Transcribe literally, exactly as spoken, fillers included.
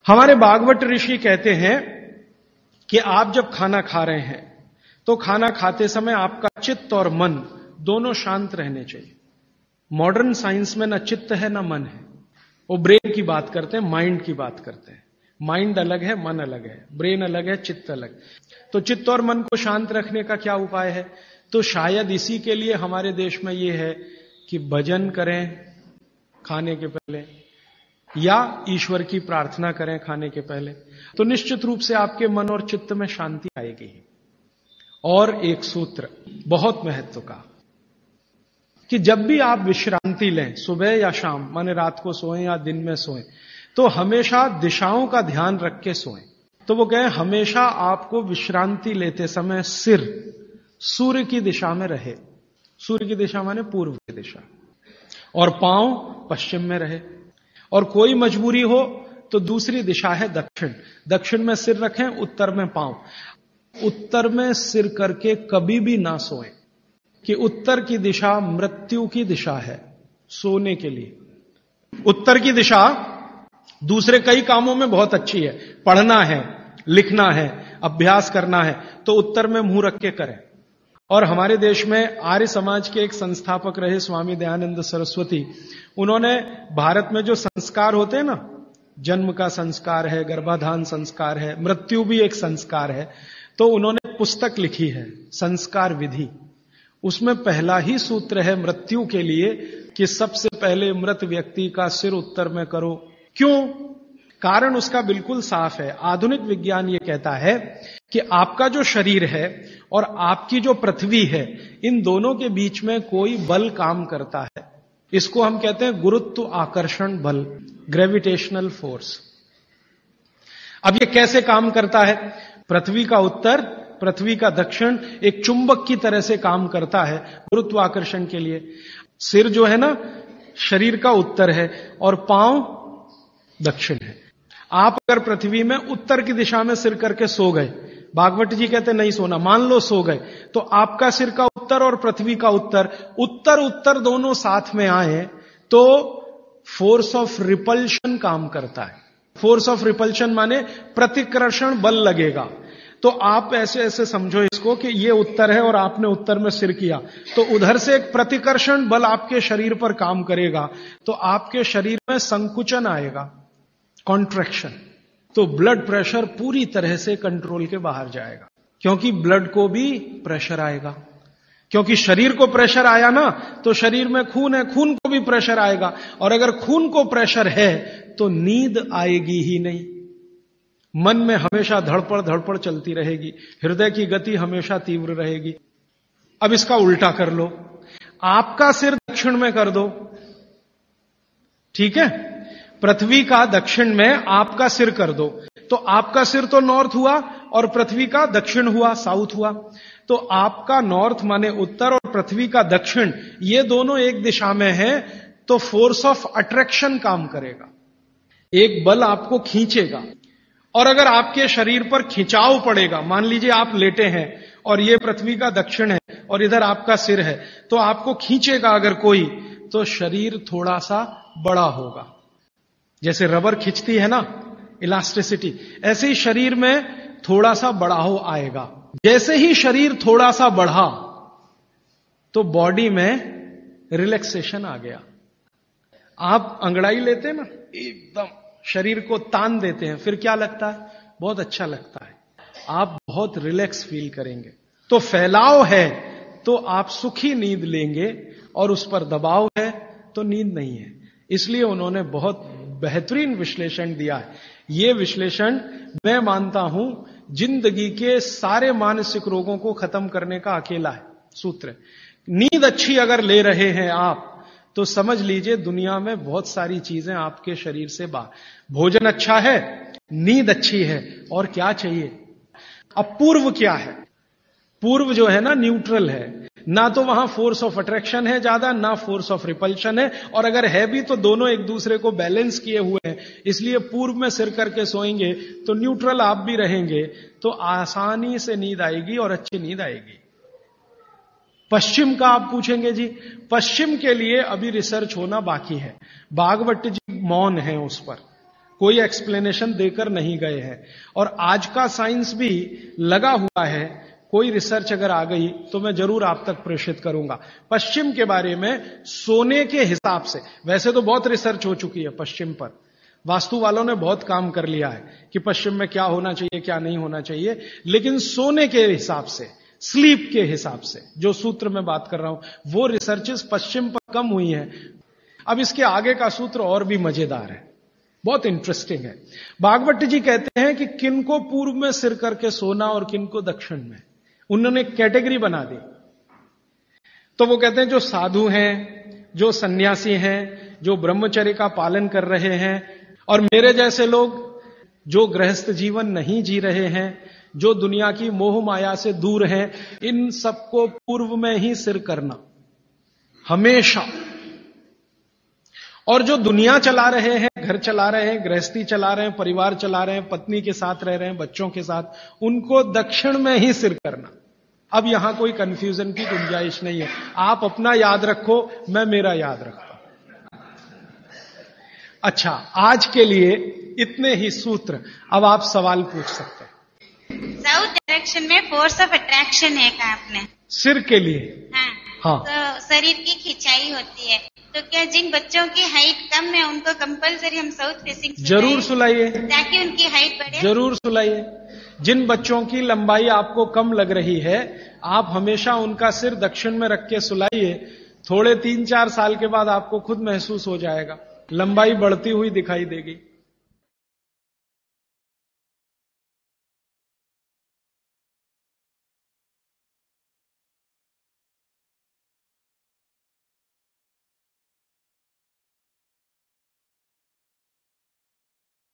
हमारे भागवत ऋषि कहते हैं कि आप जब खाना खा रहे हैं तो खाना खाते समय आपका चित्त और मन दोनों शांत रहने चाहिए। मॉडर्न साइंस में ना चित्त है ना मन है, वो ब्रेन की बात करते हैं, माइंड की बात करते हैं। माइंड अलग है, मन अलग है, ब्रेन अलग है, चित्त अलग। तो चित्त और मन को शांत रखने का क्या उपाय है? तो शायद इसी के लिए हमारे देश में ये है कि भजन करें खाने के पहले या ईश्वर की प्रार्थना करें खाने के पहले, तो निश्चित रूप से आपके मन और चित्त में शांति आएगी। और एक सूत्र बहुत महत्व का कि जब भी आप विश्रांति लें, सुबह या शाम, माने रात को सोएं या दिन में सोएं, तो हमेशा दिशाओं का ध्यान रख के सोएं। तो वो कहें हमेशा आपको विश्रांति लेते समय सिर सूर्य की दिशा में रहे। सूर्य की दिशा माने पूर्व की दिशा, और पांव पश्चिम में रहे। और कोई मजबूरी हो तो दूसरी दिशा है दक्षिण, दक्षिण में सिर रखें, उत्तर में पांव। उत्तर में सिर करके कभी भी ना सोएं कि उत्तर की दिशा मृत्यु की दिशा है सोने के लिए। उत्तर की दिशा दूसरे कई कामों में बहुत अच्छी है, पढ़ना है, लिखना है, अभ्यास करना है, तो उत्तर में मुंह रख के करें। और हमारे देश में आर्य समाज के एक संस्थापक रहे स्वामी दयानंद सरस्वती, उन्होंने भारत में जो संस्कार होते हैं ना, जन्म का संस्कार है, गर्भाधान संस्कार है, मृत्यु भी एक संस्कार है, तो उन्होंने पुस्तक लिखी है संस्कार विधि। उसमें पहला ही सूत्र है मृत्यु के लिए कि सबसे पहले मृत व्यक्ति का सिर उत्तर में करो। क्यों? कारण उसका बिल्कुल साफ है। आधुनिक विज्ञान ये कहता है कि आपका जो शरीर है और आपकी जो पृथ्वी है, इन दोनों के बीच में कोई बल काम करता है। इसको हम कहते हैं गुरुत्व आकर्षण बल, ग्रेविटेशनल फोर्स। अब ये कैसे काम करता है? पृथ्वी का उत्तर, पृथ्वी का दक्षिण एक चुंबक की तरह से काम करता है गुरुत्वाकर्षण के लिए। सिर जो है ना, शरीर का उत्तर है और पांव दक्षिण है। आप अगर पृथ्वी में उत्तर की दिशा में सिर करके सो गए, भागवत जी कहते नहीं सोना, मान लो सो गए, तो आपका सिर का उत्तर और पृथ्वी का उत्तर, उत्तर उत्तर दोनों साथ में आए तो फोर्स ऑफ रिपल्शन काम करता है। फोर्स ऑफ रिपल्शन माने प्रतिकर्षण बल लगेगा। तो आप ऐसे ऐसे समझो इसको कि ये उत्तर है और आपने उत्तर में सिर किया, तो उधर से एक प्रतिकर्षण बल आपके शरीर पर काम करेगा, तो आपके शरीर में संकुचन आएगा, कॉन्ट्रैक्शन। तो ब्लड प्रेशर पूरी तरह से कंट्रोल के बाहर जाएगा, क्योंकि ब्लड को भी प्रेशर आएगा। क्योंकि शरीर को प्रेशर आया ना, तो शरीर में खून है, खून को भी प्रेशर आएगा, और अगर खून को प्रेशर है तो नींद आएगी ही नहीं। मन में हमेशा धड़पड़ धड़पड़ चलती रहेगी, हृदय की गति हमेशा तीव्र रहेगी। अब इसका उल्टा कर लो, आपका सिर दक्षिण में कर दो, ठीक है? पृथ्वी का दक्षिण में आपका सिर कर दो, तो आपका सिर तो नॉर्थ हुआ और पृथ्वी का दक्षिण हुआ, साउथ हुआ। तो आपका नॉर्थ माने उत्तर और पृथ्वी का दक्षिण, ये दोनों एक दिशा में है, तो फोर्स ऑफ अट्रैक्शन काम करेगा, एक बल आपको खींचेगा। और अगर आपके शरीर पर खिंचाव पड़ेगा, मान लीजिए आप लेटे हैं और ये पृथ्वी का दक्षिण है और इधर आपका सिर है, तो आपको खींचेगा अगर कोई, तो शरीर थोड़ा सा बड़ा होगा। जैसे रबर खिंचती है ना, इलास्टिसिटी, ऐसे ही शरीर में थोड़ा सा बढ़ाव आएगा। जैसे ही शरीर थोड़ा सा बढ़ा तो बॉडी में रिलैक्सेशन आ गया। आप अंगड़ाई लेते हैं ना, एकदम शरीर को तान देते हैं, फिर क्या लगता है? बहुत अच्छा लगता है, आप बहुत रिलैक्स फील करेंगे। तो फैलाव है तो आप सुखी नींद लेंगे, और उस पर दबाव है तो नींद नहीं है। इसलिए उन्होंने बहुत बेहतरीन विश्लेषण दिया है। यह विश्लेषण मैं मानता हूं जिंदगी के सारे मानसिक रोगों को खत्म करने का अकेला है सूत्र। नींद अच्छी अगर ले रहे हैं आप, तो समझ लीजिए दुनिया में बहुत सारी चीजें आपके शरीर से बाहर। भोजन अच्छा है, नींद अच्छी है, और क्या चाहिए? अब पूर्व क्या है? पूर्व जो है ना, न्यूट्रल है, ना तो वहां फोर्स ऑफ अट्रैक्शन है ज्यादा, ना फोर्स ऑफ रिपल्शन है, और अगर है भी तो दोनों एक दूसरे को बैलेंस किए हुए हैं। इसलिए पूर्व में सिर करके सोएंगे तो न्यूट्रल आप भी रहेंगे, तो आसानी से नींद आएगी और अच्छी नींद आएगी। पश्चिम का आप पूछेंगे जी, पश्चिम के लिए अभी रिसर्च होना बाकी है। भागवत जी मौन है उस पर, कोई एक्सप्लेनेशन देकर नहीं गए हैं। और आज का साइंस भी लगा हुआ है, कोई रिसर्च अगर आ गई तो मैं जरूर आप तक प्रेषित करूंगा। पश्चिम के बारे में सोने के हिसाब से, वैसे तो बहुत रिसर्च हो चुकी है पश्चिम पर, वास्तु वालों ने बहुत काम कर लिया है कि पश्चिम में क्या होना चाहिए क्या नहीं होना चाहिए, लेकिन सोने के हिसाब से, स्लीप के हिसाब से जो सूत्र में बात कर रहा हूं, वो रिसर्चेस पश्चिम पर कम हुई हैं। अब इसके आगे का सूत्र और भी मजेदार है, बहुत इंटरेस्टिंग है। भागवत जी कहते हैं कि किनको पूर्व में सिर करके सोना और किनको दक्षिण में, उन्होंने कैटेगरी बना दी। तो वो कहते हैं जो साधु हैं, जो सन्यासी हैं, जो ब्रह्मचर्य का पालन कर रहे हैं, और मेरे जैसे लोग जो गृहस्थ जीवन नहीं जी रहे हैं, जो दुनिया की मोह माया से दूर हैं, इन सबको पूर्व में ही सिर करना हमेशा। और जो दुनिया चला रहे हैं, घर चला रहे हैं, गृहस्थी चला रहे हैं, परिवार चला रहे हैं, पत्नी के साथ रह रहे हैं, बच्चों के साथ, उनको दक्षिण में ही सिर करना। अब यहां कोई कंफ्यूजन की गुंजाइश नहीं है, आप अपना याद रखो, मैं मेरा याद रखता हूं। अच्छा, आज के लिए इतने ही सूत्र, अब आप सवाल पूछ सकते हैं। साउथ डायरेक्शन में फोर्स ऑफ अट्रैक्शन है कहा आपने, सिर के लिए? हाँ, हाँ। तो शरीर की खिंचाई होती है, तो क्या जिन बच्चों की हाइट कम है उनको कंपलसरी हम साउथ फेसिंग जरूर सुलाइए, ताकि उनकी हाइट बढ़े? जरूर सुलाइए। जिन बच्चों की लंबाई आपको कम लग रही है, आप हमेशा उनका सिर दक्षिण में रख के सुलाइए। थोड़े तीन चार साल के बाद आपको खुद महसूस हो जाएगा, लंबाई बढ़ती हुई दिखाई देगी।